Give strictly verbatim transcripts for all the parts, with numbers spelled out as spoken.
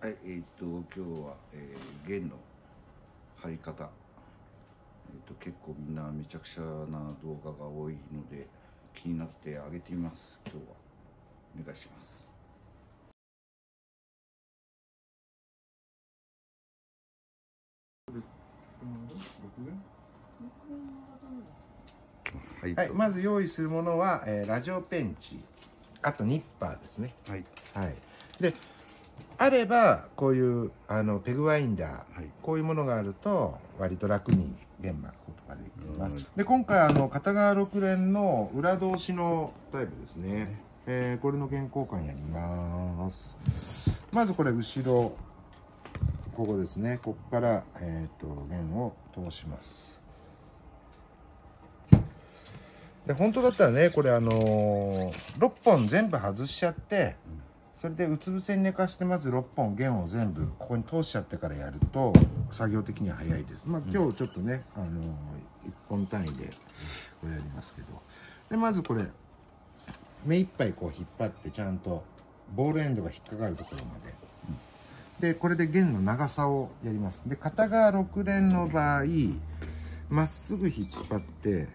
はい、えっ、ー、と今日は、えー、弦の張り方、えー、と結構みんなめちゃくちゃな動画が多いので気になってあげてみます。今日はお願いします。 はい、はい、まず用意するものは、えー、ラジオペンチ、あとニッパーですね。はい、はい、であればこういうあのペグワインダー、はい、こういうものがあると割と楽に弦巻くことができます。で今回あの片側ろく連の裏通しのタイプですね。えー、これの弦交換やります。まずこれ後ろここですね。ここから、えー、と弦を通します。で本当だったらねこれあのー、ろっぽん全部外しちゃって、それでうつ伏せに寝かしてまずろっぽん弦を全部ここに通しちゃってからやると作業的には早いです。まあ今日ちょっとね、あのー、いっぽん単位でこれやりますけど、でまずこれ目いっぱいこう引っ張ってちゃんとボールエンドが引っかかるところまで、でこれで弦の長さをやります。で片側ろく連の場合まっすぐ引っ張って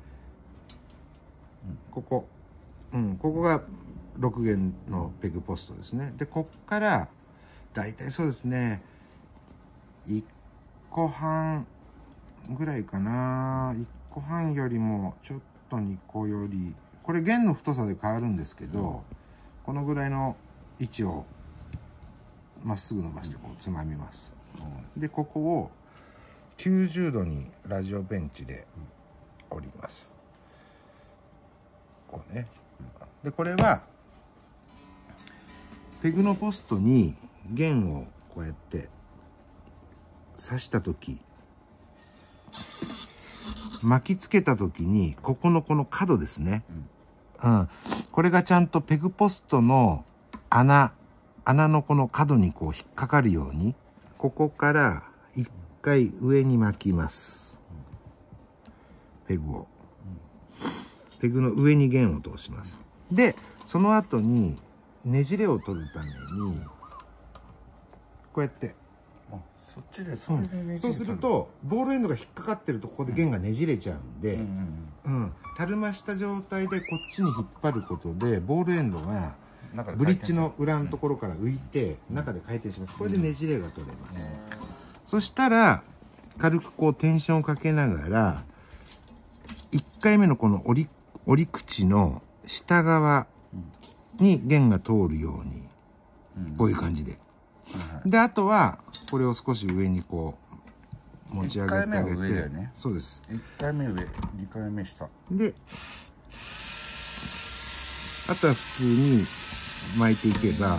ここ、うん、ここがろく弦のペグポストですね。でこっからだいたいそうですねいっこはんぐらいかな、いっこはんよりもちょっとにこより、これ弦の太さで変わるんですけど、うん、このぐらいの位置をまっすぐ伸ばしてこうつまみます。うん、でここをきゅうじゅうどにラジオベンチで折ります。こうね。でこれはペグのポストに弦をこうやって刺した時、巻きつけた時にここのこの角ですね、うん、うん、これがちゃんとペグポストの穴穴のこの角にこう引っかかるようにここから一回上に巻きます。ペグをペグの上に弦を通します。でその後にねじれを取るためにこうやって、 あ、そっちでそれでねじれ取る、うん、そうするとボールエンドが引っかかってるとここで弦がねじれちゃうんで、たるました状態でこっちに引っ張ることでボールエンドがブリッジの裏のところから浮いて中で回転します。これでねじれが取れます。そしたら軽くこうテンションをかけながらいっかいめのこの折り折り口の下側に弦が通るように、こういう感じで、であとはこれを少し上にこう持ち上げてあげて、ね、そうです。 いっかいめ上、にかいめ下で、あとは普通に巻いていけば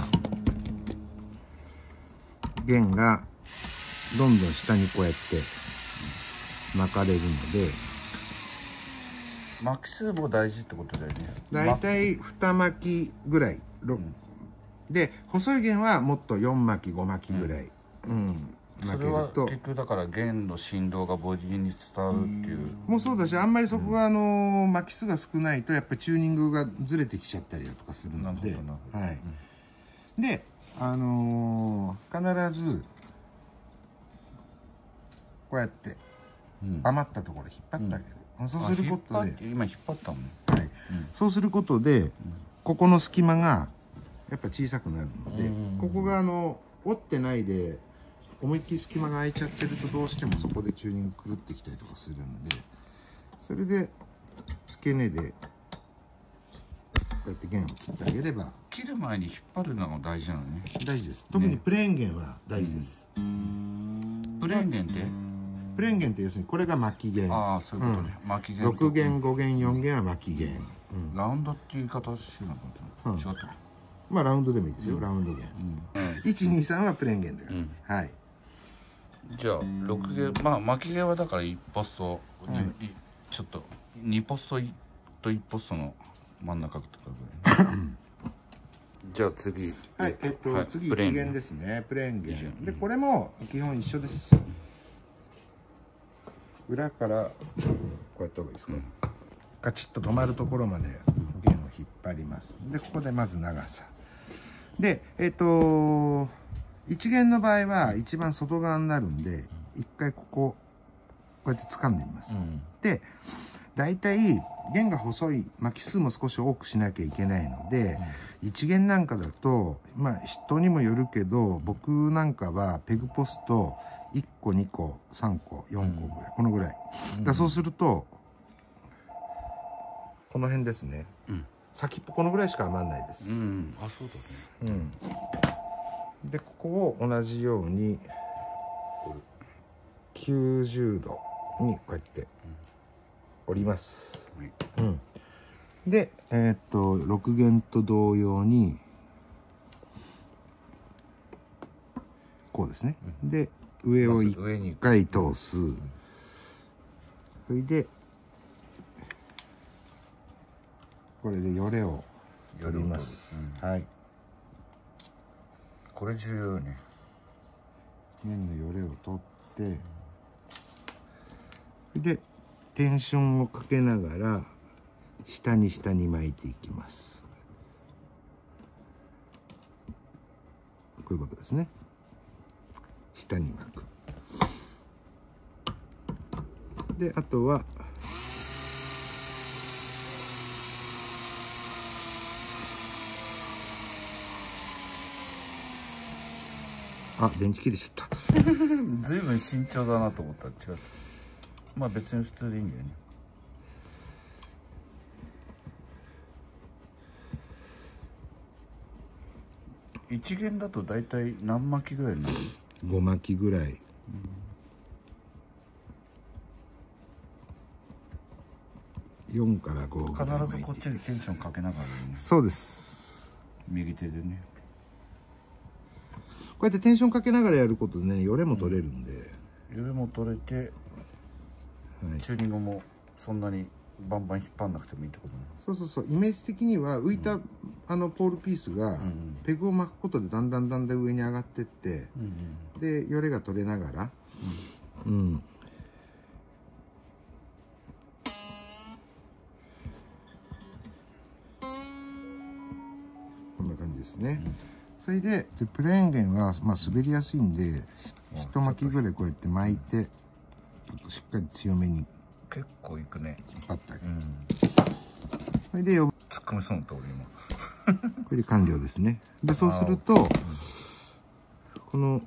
弦がどんどん下にこうやって巻かれるので、 巻き数も大事ってことだよね。 だいたいに巻きぐらい、うん、で細い弦はもっとよん巻きご巻きぐらい、うん、 うん、巻けると。それは結局だから弦の振動がボディに伝わるっていう、 うん、もうそうだし、あんまりそこがあのー、巻き数が少ないとやっぱりチューニングがずれてきちゃったりだとかするので、はい、うん、であのー、必ずこうやって、うん、余ったところ引っ張ってあげる、うん、そうすることで今引っ張ったもんね、 はい、うん、そうすることで、うん、ここの隙間がやっぱ小さくなるので、ここがあの折ってないで思いっきり隙間が空いちゃってるとどうしてもそこでチューニング狂ってきたりとかするんで、それで付け根でこうやって弦を切ってあげれば。 切る前に引っ張るのが大事なのね。 大事です。特にプレーン弦は大事です、ね、うん、 プレーン弦ってプレーン弦って要するにこれが巻き弦。 ああ、そういうことね、うん、巻き弦。 ろく弦ご弦よん弦は巻き弦、 うん、ラウンドっていう言い方してるのかな、うん、違った。 まあラウンドでもいいですよ、うん、ラウンド弦、うん、いちにさんはプレーン弦だから、うん、はい。 じゃあろく弦、まあ巻き弦はだからいちポスト、うん、ちょっとにポストといちポストの真ん中とかぐらいじゃあ次、 はい、えっと、はい、次いち弦ですね、プレーン弦で、これも基本一緒です。裏からこうやった方がいいですか、うん、ガチッと止まるところまで弦を引っ張ります。でここでまず長さで、えっと一弦の場合は一番外側になるんで、一回こここうやって掴んでみます、うん、で大体弦が細い巻き数も少し多くしなきゃいけないので、うん、一弦なんかだとまあ人にもよるけど、僕なんかはペグポストいっこにこさんこよんこぐらい、うん、このぐらい、うん、だそうするとこの辺ですね、うん、先っぽこのぐらいしか余んないです、うん、あ、そうだね、うん、でここを同じようにきゅうじゅうどにこうやって折ります、うん、でえー、っとろく弦と同様にこうですね、うん、で上をいっかい通す、うん、それでこれでよれを取ります、うん、はい、 これ重要ね。 弦のよれを取って、うん、でテンションをかけながら下に下に巻いていきます。こういうことですね。下に巻く。であとはあ、電池切れちゃった。 ずいぶん慎重だなと思ったら違う。まあ別に普通でいいんだよね。一弦だと大体何巻きぐらいになる？ ご巻きぐらい。うん、よんからごぐらい。 必ずこっちにテンションかけながらね。 そうです。 右手でね。 こうやってテンションかけながらやることでね、よれも取れるんで、 うん、よれも取れて、はい、チューニングもそんなにバンバン引っ張んなくてもいいってことね。 そうそうそう、イメージ的には浮いた、うん、あのポールピースが、うん、ペグを巻くことでだんだんだんだん上に上がってって、うんうん、でよれが取れながら、うん、うん、こんな感じですね。うん、それでプレーン弦は、まあ、滑りやすいんで一巻きぐらいこうやって巻いて、ちょっとしっかり強めに結構いくね、 引っ張ってあげる、うん、それで突っ込みそうなった俺今これで完了ですね。でそうすると、うん、この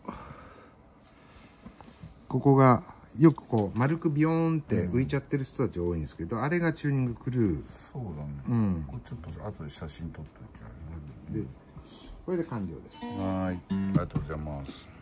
ここがよくこう丸くビヨーンって浮いちゃってる人たち多いんですけど、うん、あれがチューニングクルー。 そうだね、うん、これちょっと後で写真撮っておきます。 でこれで完了です。 はい、ありがとうございます。